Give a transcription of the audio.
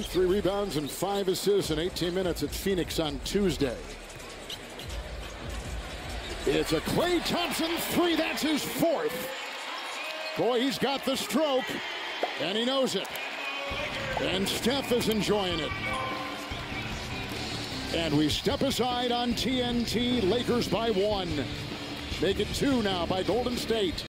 3 rebounds and 5 assists in 18 minutes at Phoenix on Tuesday. It's a Klay Thompson 3. That's his 4th. Boy, he's got the stroke, and he knows it. And Steph is enjoying it. And we step aside on TNT. Lakers by 1. Make it 2 now by Golden State.